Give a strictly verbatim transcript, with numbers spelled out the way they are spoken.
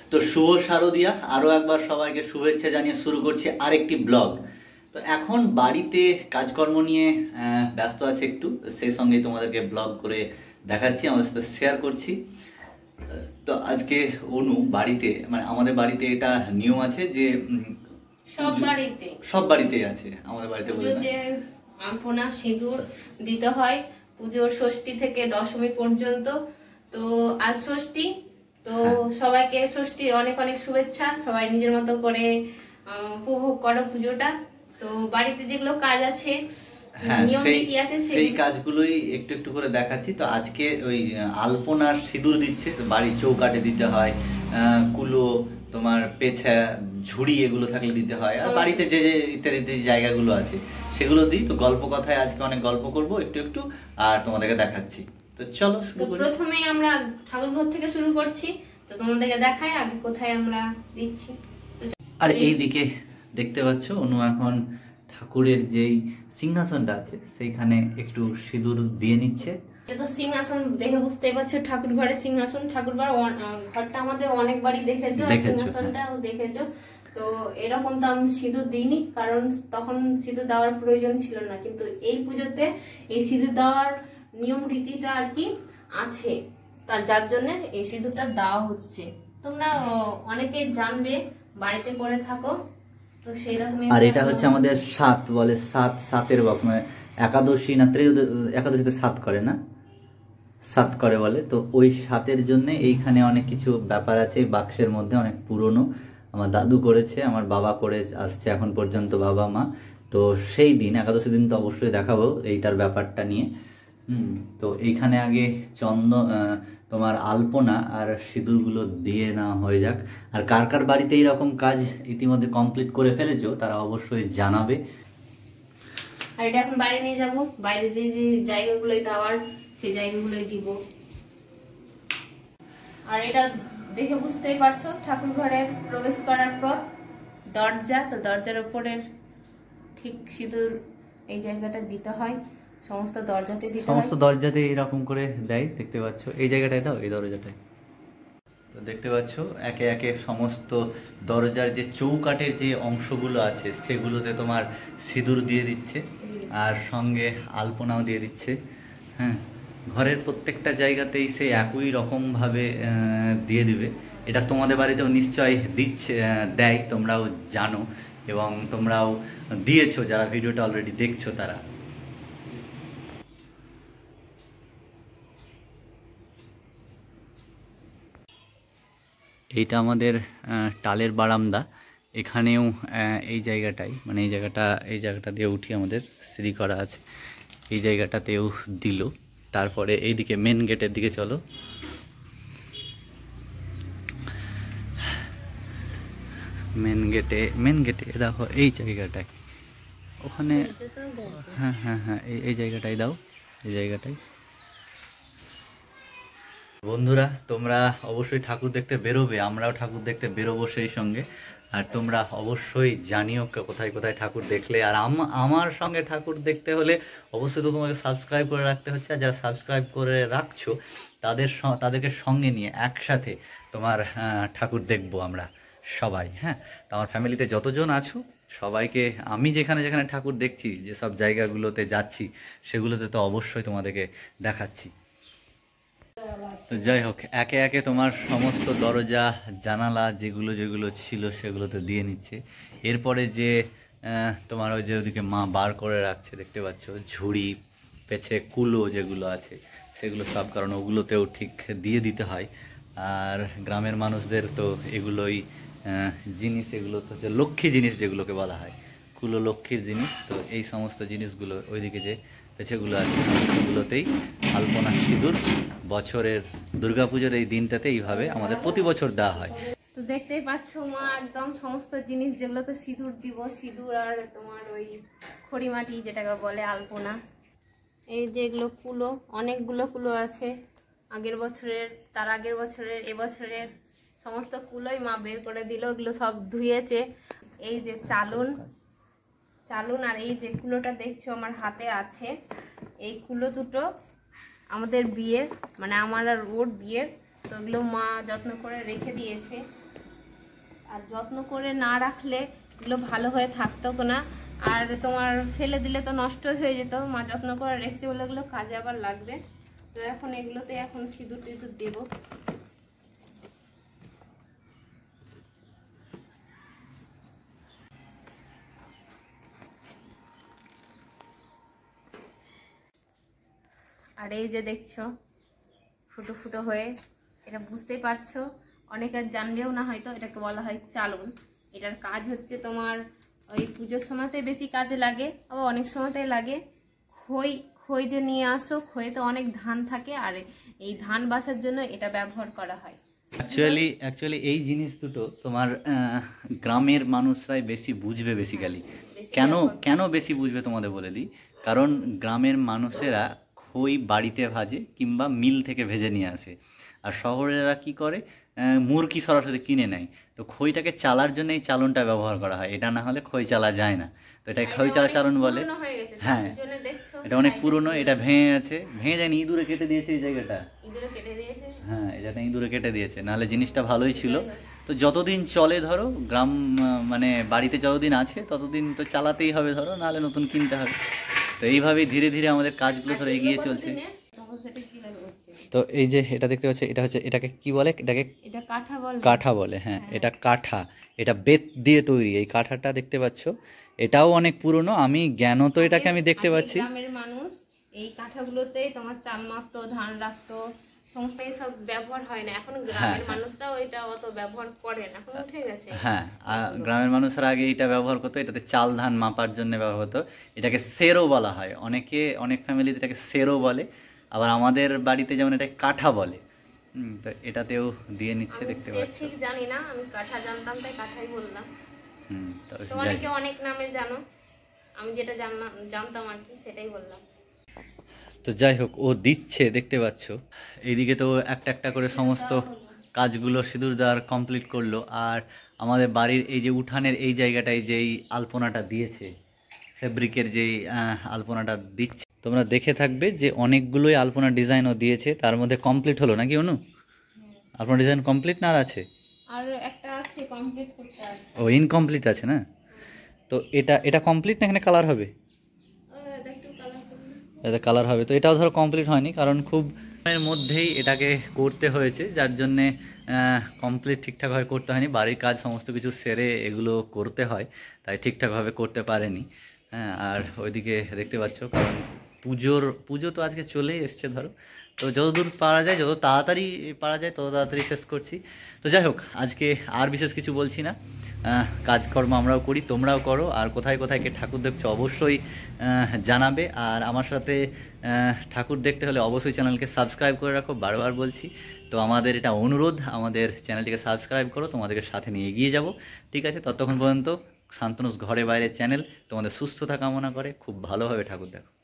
তো শুভ শারদিয়া, আরো একবার সবাইকে শুভেচ্ছা জানিয়ে শুরু করছি আরেকটি ব্লগ। তো এখন বাড়িতে কাজকর্ম নিয়ে ব্যস্ত আছে একটু, সেই সঙ্গে তোমাদেরকে ব্লগ করে দেখাচ্ছি, আমাদের সাথে শেয়ার করছি। তো আজকে অনু বাড়িতে, মানে আমাদের বাড়িতে এটা নিয়ম আছে যে সব বাড়িতে সব বাড়িতেই আছে আমাদের বাড়িতে যে আলপনা সিঁদুর দিতে হয় পুজোর ষষ্ঠী থেকে দশমী পর্যন্ত। তো আজ ষষ্ঠী, তো সবাইকে ষষ্ঠীর অনেক অনেক শুভেচ্ছা। সবাই নিজের মতো করে উপভোগ করো পুজোটা। তো বাড়িতে যেগুলো কাজ আছে, হ্যাঁ সেই সেই কাজগুলোই একটু একটু করে দেখাচ্ছি। তো আজকে ওই আলপনার সিঁদুর দিচ্ছে, বাড়ির চৌকাঠে দিতে হয়, কুলো, তোমার পেছা, ঝুড়ি এগুলো থাকলে দিতে হয়, আর বাড়িতে যে যে ইত্যাদি ইত্যাদি জায়গাগুলো আছে সেগুলো দিই। তো গল্প কথায় আজকে অনেক গল্প করব একটু একটু, আর তোমাদেরকে দেখাচ্ছি। তো চলো শুরু করি। প্রথমেই আমরা ঠাকুর ঘর থেকে শুরু করছি, তো তোমাদেরকে দেখাই আগে কোথায় আমরা দিচ্ছি। আর এইদিকে দেখতে পাচ্ছ অনু এখন ঠাকুরের যেই সিংহাসনটা আছে সেইখানে একটু সিঁদুর দিয়ে নিচ্ছে। এটা তো সিংহাসন দেখে বুঝতেই পারছো, ঠাকুর ঘরের সিংহাসন। ঠাকুর ঘরটা আমাদের অনেকবারই দেখেছো, সিংহাসনটাও দেখেছো। তো এরকম তো আমি সিঁদুর দিইনি, কারণ তখন সিঁদুর দেওয়ার প্রয়োজন ছিল না, কিন্তু এই পুজোতে এই সিঁদুর দেওয়ার নিয়ম রীতিটা আর কি আছে, তার যার জন্য এই সিঁদুরটা দেওয়া হচ্ছে। তোমরা অনেকে জানবে, বাড়িতে করে থাকো। তো সেই রকম। আর এটা হচ্ছে আমাদের সাত বলে, সাত সাতের বক্স, মানে একাদশী না ত্রয়োদশী, একাদশীতে সাত করে না, সাত করে বলে। তো ওই সাতের জন্য এইখানে অনেক কিছু ব্যাপার আছে। এই বাক্সের মধ্যে অনেক পুরনো, আমার দাদু করেছে, আমার বাবা করে আসছে এখন পর্যন্ত, বাবা মা। তো সেই দিন একাদশী দিন তো অবশ্যই দেখাবো এইটার ব্যাপারটা নিয়ে। হুম তো এইখানে আগে চন্দন, তোমার আলপনা আর সিঁদুরগুলো দিয়ে নেওয়া হয়ে যাক। আর কার কার বাড়িতে এইরকম কাজ ইতিমধ্যে কমপ্লিট করে ফেলেছো তারা অবশ্যই জানাবে। আর এটা এখন বাইরে নিয়ে যাব, বাইরে যে যে জায়গাগুলোই দেওয়ার সেই জায়গাগুলোই দিব। আর এটা দেখে বুঝতেই পারছো ঠাকুর ঘরের প্রবেশ করার পর দরজা, তো দরজার উপরের ঠিক সিঁদুর এই জায়গাটা দিতে হয়, সমস্ত দরজাতে দিতে হয়। সমস্ত দরজাতে এরকম করে দেয়, দেখতে পাচ্ছ এই জায়গাটায় দাও, এই দরজাটায়। তো দেখতে পাচ্ছ একে একে সমস্ত দরজার যে চৌকাঠের যে অংশগুলো আছে সেগুলোতে তোমার সিঁদুর দিয়ে দিচ্ছে, আর সঙ্গে আলপনাও দিয়ে দিচ্ছে। হ্যাঁ, ঘরের প্রত্যেকটা জায়গাতেই সে একই রকমভাবে দিয়ে দিবে। এটা তোমাদের বাড়িতেও নিশ্চয় দিচ্ছে, দেয়, তোমরাও জানো এবং তোমরাও দিয়েছো, যারা ভিডিওটা অলরেডি দেখছো তারা। এইটা আমাদের টালের বারান্দা, এখানেও এই জায়গাটাই, মানে এই জায়গাটা এই জায়গাটা দিয়ে উঠি আমাদের সিঁড়ি করা আছে, এই জায়গাটাতেও দিল। তারপরে এইদিকে মেন গেটের দিকে চলো। মেন গেটে মেন গেটে দেখো এই জায়গাটায়, ওখানে হ্যাঁ হ্যাঁ হ্যাঁ এই এই জায়গাটাই দাও, এই জায়গাটাই। বন্ধুরা তোমরা অবশ্যই ঠাকুর দেখতে বেরোবে, আমরাও ঠাকুর দেখতে বেরোবো সেই সঙ্গে। আর তোমরা অবশ্যই জানিও কোথায় কোথায় ঠাকুর দেখলে। আর আমার সঙ্গে ঠাকুর দেখতে হলে অবশ্যই তো তোমাকে সাবস্ক্রাইব করে রাখতে হচ্ছে। আর যারা সাবস্ক্রাইব করে রাখছো তাদের তাদেরকে সঙ্গে নিয়ে একসাথে তোমার ঠাকুর দেখবো আমরা সবাই। হ্যাঁ, তো আমার ফ্যামিলিতে যতজন আছো সবাইকে আমি যেখানে যেখানে ঠাকুর দেখছি, যেসব জায়গাগুলোতে যাচ্ছি সেগুলোতে তো অবশ্যই তোমাদেরকে দেখাচ্ছি। তো যাই হোক, একে একে তোমার সমস্ত দরজা জানালা যেগুলো যেগুলো ছিল সেগুলোতে দিয়ে নিচ্ছে। এরপরে যে তোমার ওই যে ওদিকে মা বার করে রাখছে দেখতে পাচ্ছ, ঝুড়ি, পেছে, কুলো যেগুলো আছে সেগুলো সব, কারণ ওগুলোতেও ঠিক দিয়ে দিতে হয়। আর গ্রামের মানুষদের তো এগুলোই জিনিস, এগুলো তো হচ্ছে লক্ষ্মী জিনিস যেগুলোকে বলা হয়, কুলো লক্ষ্মীর জিনিস। তো এই সমস্ত জিনিসগুলো ওইদিকে যে পেছেগুলো আছে সমস্তগুলোতেই আলপনা সিঁদুর বছরের দুর্গাপুজোর এই দিনটাতে এইভাবে আমাদের প্রতি বছর দেওয়া হয়। তো দেখতেই পাচ্ছ মা একদম সমস্ত জিনিস যেগুলোতে সিঁদুর দিব, সিঁদুর আর তোমার ওই খড়িমাটি যেটাকে বলে আলপনা, এই যেগুলো কুলো, অনেকগুলো কুলো আছে, আগের বছরের, তার আগের বছরের, এবছরের সমস্ত কুলোই মা বের করে দিল। ওগুলো সব ধুয়েছে। এই যে চালুন চালুন আর এই যে কুলোটা দেখছো আমার হাতে আছে, এই কুলো দুটো আমাদের বিয়ের, মানে আমার আর ওর বিয়ের তো এগুলো মা যত্ন করে রেখে দিয়েছে, আর যত্ন করে না রাখলে এগুলো ভালো হয়ে থাকতো না, আর তোমার ফেলে দিলে তো নষ্ট হয়ে যেত। মা যত্ন করে রেখেছে বলে এগুলো কাজে আবার লাগবে। তো এখন এগুলোতে এখন সিঁদুর টিঁদুর দেবো। আর এই যে দেখছো ফুটো ফুটো হয়ে, এটা বুঝতেই পারছো, অনেকে জানবেও না হয়তো, এটাকে বলা হয় চালুন। এটার কাজ হচ্ছে তোমার ওই পুজোর সময়তে বেশি কাজে লাগে, আবার অনেক সময়তে লাগে। খই খই যে নিয়ে আসো, খইতে অনেক ধান থাকে, আর এই ধান বাসার জন্য এটা ব্যবহার করা হয়। অ্যাকচুয়ালি অ্যাকচুয়ালি এই জিনিস দুটো তোমার গ্রামের মানুষরাই বেশি বুঝবে বেসিক্যালি। কেন কেন বেশি বুঝবে তোমাদের বলে দিই, কারণ গ্রামের মানুষেরা খই বাড়িতে ভাজে কিংবা মিল থেকে ভেজে নিয়ে আসে, আর শহরেরা কি করে মুরগি সরাসরি কিনে নেয়। তো খইটাকে চালার জন্য এই চালনটা ব্যবহার করা হয়, এটা না হলে খই চালা যায় না। তো এটা খই চালা চালন বলে। হ্যাঁ, এটা অনেক পুরনো, এটা ভেঙে গেছে, ভেঙে যায়নি, ইঁদুরে কেটে দিয়েছে এই জায়গাটা। হ্যাঁ, এটা ইঁদুরে কেটে দিয়েছে, নাহলে জিনিসটা ভালোই ছিল। তো যতদিন চলে ধরো গ্রাম মানে বাড়িতে যতদিন আছে ততদিন তো চালাতেই হবে ধরো, নাহলে নতুন কিনতে হবে। তো এইভাবেই ধীরে ধীরে আমাদের কাজগুলো ধরো এগিয়ে চলছে। তো এই যে এটা দেখতে পাচ্ছ, এটা হচ্ছে, এটাকে কি বলে, এটাকে এটা কাঠা বলে। কাঠা বলে, হ্যাঁ এটা কাঠা, এটা বেত দিয়ে তৈরি। এই কাঠাটা দেখতে পাচ্ছ, এটাও অনেক পুরনো। আমি জ্ঞান তো এটাকে আমি দেখতে পাচ্ছি। গ্রামের মানুষ এই কাঠাগুলোতে তোমার চাল মারতো, ধান রাখতো, সমস্ত সব ব্যবহার হয় না এখন। গ্রামের মানুষরাও এটা অত ব্যবহার করে না, এখন উঠে গেছে। হ্যাঁ, গ্রামের মানুষরা আগে এটা ব্যবহার করতো, এটাতে চাল ধান মাপার জন্য ব্যবহার হতো। এটাকে সেরো বলা হয়, অনেকে অনেক ফ্যামিলিতে এটাকে সেরো বলে, আবার আমাদের বাড়িতে যেমন এটা কাঠা বলে। হুম, তো এটাতেও দিয়ে নিচ্ছে, দেখতে পাচ্ছ। ঠিক জানি না, আমি কাঠা জানতাম তাই কাঠাই বললাম। হুম, তো অনেকে অনেক নামে জানো, আমি যেটা জানলাম জানতাম আর কি সেটাই বললাম। তো যাই হোক, ও দিচ্ছে দেখতে পাচ্ছ। এইদিকে তো একটা একটা করে সমস্ত কাজগুলো সিঁদুর দেওয়ার কমপ্লিট করলো। আর আমাদের বাড়ির এই যে উঠানের এই জায়গাটায় যেই আলপনাটা দিয়েছে, ফেব্রিকের যেই আলপনাটা দিচ্ছে, তোমরা দেখে থাকবে যে অনেকগুলোই আলপনা ডিজাইনও দিয়েছে। তার মধ্যে কমপ্লিট হলো নাকি অনু? আলপনা ডিজাইন কমপ্লিট না আর আছে? আর একটা আছে কমপ্লিট করতে আছে। ও ইনকমপ্লিট আছে না? তো এটা এটা কমপ্লিট না, এখানে কালার হবে? এটা কালার হবে। তো এটাও ধরো কমপ্লিট হয়নি, কারণ খুব এর মধ্যেই এটাকে করতে হয়েছে, যার জন্যে কমপ্লিট ঠিকঠাকভাবে করতে হয়নি। বাড়ির কাজ সমস্ত কিছু সেরে এগুলো করতে হয়, তাই ঠিকঠাকভাবে করতে পারেনি। হ্যাঁ, আর ওইদিকে দেখতে পাচ্ছ, কারণ পুজোর পুজো তো আজকে চলেই এসছে ধরো। তো যতদূর পারা যায়, যত তাড়াতাড়ি পারা যায় তত তাড়াতাড়ি শেষ করছি। তো যাই হোক, আজকে আর বিশেষ কিছু বলছি না। কাজকর্ম আমরাও করি, তোমরাও করো। আর কোথায় কোথায় কে ঠাকুর দেখছো অবশ্যই জানাবে। আর আমার সাথে ঠাকুর দেখতে হলে অবশ্যই চ্যানেলকে সাবস্ক্রাইব করে রাখো, বারবার বলছি। তো আমাদের এটা অনুরোধ, আমাদের চ্যানেলটিকে সাবস্ক্রাইব করো, তোমাদেরকে সাথে নিয়ে এগিয়ে যাব। ঠিক আছে, ততক্ষণ পর্যন্ত শান্তনুস ঘরে বাইরে চ্যানেল তোমাদের সুস্থতা কামনা করে, খুব ভালোভাবে ঠাকুর দেখো।